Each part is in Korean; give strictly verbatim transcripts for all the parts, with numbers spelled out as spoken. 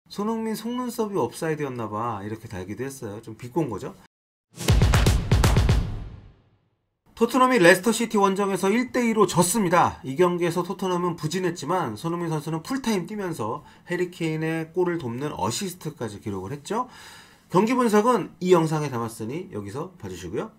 손흥민 속눈썹이 옵사이드였나봐 이렇게 달기도 했어요. 좀 비꼰 거죠. 토트넘이 레스터시티 원정에서 일 대 이로 졌습니다. 이 경기에서 토트넘은 부진했지만 손흥민 선수는 풀타임 뛰면서 해리케인의 골을 돕는 어시스트까지 기록을 했죠. 경기 분석은 이 영상에 담았으니 여기서 봐주시고요.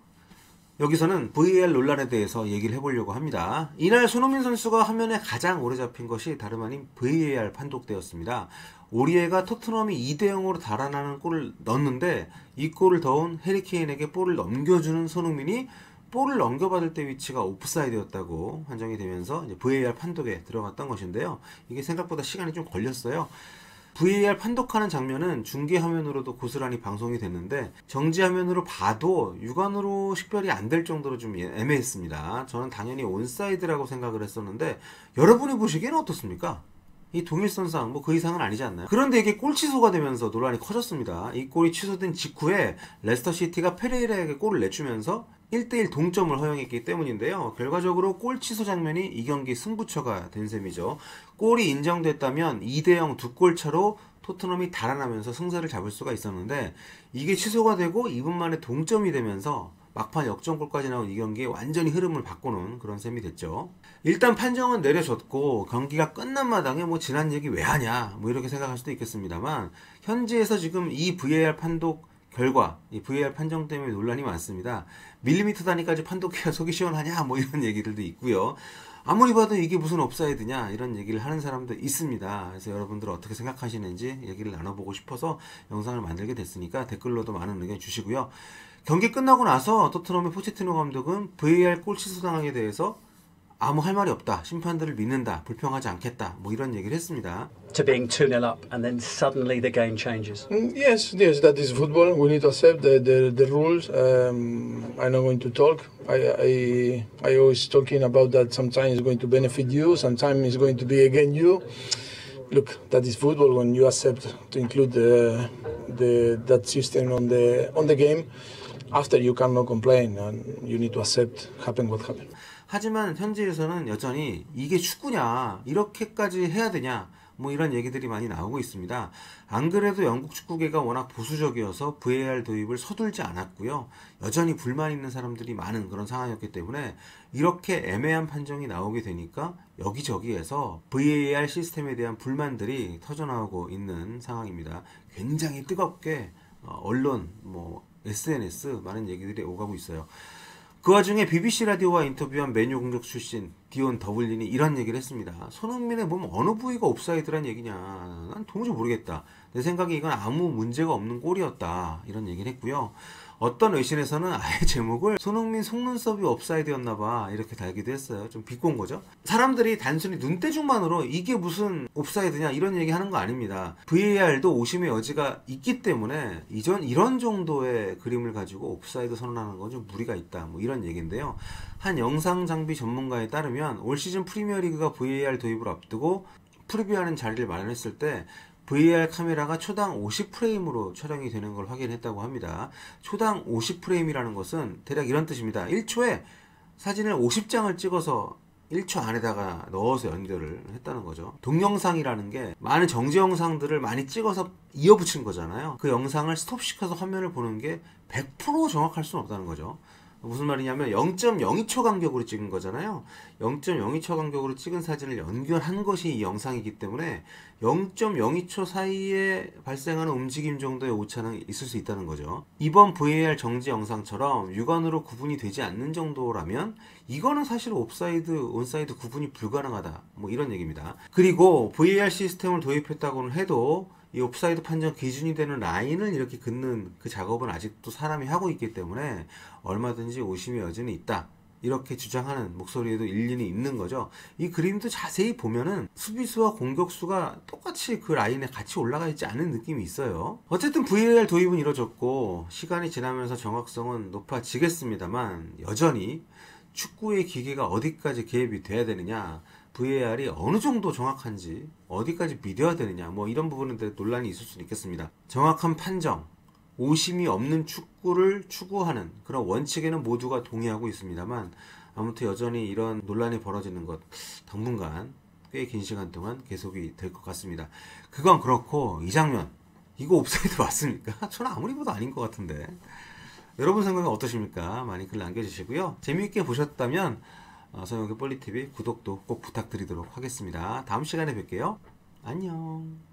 여기서는 브이에이알 논란에 대해서 얘기를 해보려고 합니다. 이날 손흥민 선수가 화면에 가장 오래 잡힌 것이 다름 아닌 브이에이알 판독대였습니다. 오리에가 토트넘이 이 대 영으로 달아나는 골을 넣었는데 이 골을 넣은 해리케인에게 볼을 넘겨주는 손흥민이 볼을 넘겨받을 때 위치가 옵사이드였다고 판정이 되면서 이제 브이에이알 판독에 들어갔던 것인데요. 이게 생각보다 시간이 좀 걸렸어요. 브이에이알 판독하는 장면은 중계화면으로도 고스란히 방송이 됐는데 정지화면으로 봐도 육안으로 식별이 안 될 정도로 좀 애매했습니다. 저는 당연히 온사이드라고 생각을 했었는데 여러분이 보시기에는 어떻습니까? 이 동일선상 뭐 그 이상은 아니지 않나요? 그런데 이게 골 취소가 되면서 논란이 커졌습니다. 이 골이 취소된 직후에 레스터시티가 페레이라에게 골을 내주면서 일 대 일 동점을 허용했기 때문인데요. 결과적으로 골 취소 장면이 이 경기 승부처가 된 셈이죠. 골이 인정됐다면 이 대 영 두 골 차로 토트넘이 달아나면서 승세를 잡을 수가 있었는데 이게 취소가 되고 이 분 만에 동점이 되면서 막판 역전골까지 나온 이 경기에 완전히 흐름을 바꾸는 그런 셈이 됐죠. 일단 판정은 내려졌고 경기가 끝난 마당에 뭐 지난 얘기 왜 하냐 뭐 이렇게 생각할 수도 있겠습니다만 현지에서 지금 이 브이에이알 판독 결과 이 브이에이알 판정 때문에 논란이 많습니다. 밀리미터 단위까지 판독해야 속이 시원하냐 뭐 이런 얘기들도 있고요. 아무리 봐도 이게 무슨 옵사이드냐 이런 얘기를 하는 사람도 있습니다. 그래서 여러분들 어떻게 생각하시는지 얘기를 나눠보고 싶어서 영상을 만들게 됐으니까 댓글로도 많은 의견 주시고요. 경기 끝나고 나서 토트넘의 포체티노 감독은 브이에이알 골 취소당함에 대해서 아무 할 말이 없다. 심판들을 믿는다. 불평하지 않겠다. 뭐 이런 얘기를 했습니다. To being two nil up and then suddenly the game changes. Mm, yes, yes, that is football. We need to accept the the, the rules. Um, I'm not going to talk. I, I I always talking about that. Sometimes it's going to benefit you. Sometimes it's going to be against you. Look, that is football. When you accept to include the the that system on the on the game, after you cannot complain and you need to accept happen what happened. 하지만 현지에서는 여전히 이게 축구냐 이렇게까지 해야 되냐 뭐 이런 얘기들이 많이 나오고 있습니다. 안 그래도 영국 축구계가 워낙 보수적이어서 브이에이알 도입을 서둘지 않았고요. 여전히 불만 있는 사람들이 많은 그런 상황이었기 때문에 이렇게 애매한 판정이 나오게 되니까 여기저기에서 브이에이알 시스템에 대한 불만들이 터져나오고 있는 상황입니다. 굉장히 뜨겁게 언론, 뭐 에스엔에스 많은 얘기들이 오가고 있어요. 그 와중에 비비씨 라디오와 인터뷰한 맨유 공격 출신 디온 더블린이 이런 얘기를 했습니다. 손흥민의 몸 어느 부위가 옵사이드란 얘기냐. 난 도무지 모르겠다. 내 생각에 이건 아무 문제가 없는 골이었다. 이런 얘기를 했고요. 어떤 외신에서는 아예 제목을 손흥민 속눈썹이 옵사이드였나봐 이렇게 달기도 했어요. 좀 비꼰 거죠. 사람들이 단순히 눈대중만으로 이게 무슨 옵사이드냐 이런 얘기 하는 거 아닙니다. 브이에이알도 오심의 여지가 있기 때문에 이전 이런 정도의 그림을 가지고 옵사이드 선언하는 건 좀 무리가 있다 뭐 이런 얘기인데요. 한 영상 장비 전문가에 따르면 올 시즌 프리미어리그가 브이에이알 도입을 앞두고 프리뷰하는 자리를 마련했을 때 브이에이알 카메라가 초당 오십 프레임으로 촬영이 되는 걸 확인했다고 합니다. 초당 오십 프레임이라는 것은 대략 이런 뜻입니다. 일 초에 사진을 오십 장을 찍어서 일 초 안에다가 넣어서 연결을 했다는 거죠. 동영상이라는 게 많은 정지 영상들을 많이 찍어서 이어붙인 거잖아요. 그 영상을 스톱시켜서 화면을 보는 게 백 퍼센트 정확할 수는 없다는 거죠. 무슨 말이냐면 영 점 영이 초 간격으로 찍은 거잖아요. 영 점 영이 초 간격으로 찍은 사진을 연결한 것이 이 영상이기 때문에 영 점 영이 초 사이에 발생하는 움직임 정도의 오차는 있을 수 있다는 거죠. 이번 브이에이알 정지 영상처럼 육안으로 구분이 되지 않는 정도라면 이거는 사실 옵사이드, 온사이드 구분이 불가능하다. 뭐 이런 얘기입니다. 그리고 브이에이알 시스템을 도입했다고는 해도 이 옵사이드 판정 기준이 되는 라인을 이렇게 긋는 그 작업은 아직도 사람이 하고 있기 때문에 얼마든지 오심의 여지는 있다. 이렇게 주장하는 목소리에도 일리는 있는 거죠. 이 그림도 자세히 보면은 수비수와 공격수가 똑같이 그 라인에 같이 올라가 있지 않은 느낌이 있어요. 어쨌든 브이에이알 도입은 이뤄졌고 시간이 지나면서 정확성은 높아지겠습니다만 여전히 축구의 기계가 어디까지 개입이 돼야 되느냐, 브이에이알이 어느 정도 정확한지 어디까지 믿어야 되느냐, 뭐 이런 부분에 대해 논란이 있을 수는 있겠습니다. 정확한 판정, 오심이 없는 축구를 추구하는 그런 원칙에는 모두가 동의하고 있습니다만 아무튼 여전히 이런 논란이 벌어지는 것 당분간 꽤 긴 시간 동안 계속이 될 것 같습니다. 그건 그렇고 이 장면 이거 옵사이드 맞습니까? 저는 아무리 봐도 아닌 것 같은데 여러분 생각은 어떠십니까? 많이 글 남겨주시고요. 재미있게 보셨다면 어, 서영욱의 볼리티비 구독도 꼭 부탁드리도록 하겠습니다. 다음 시간에 뵐게요. 안녕.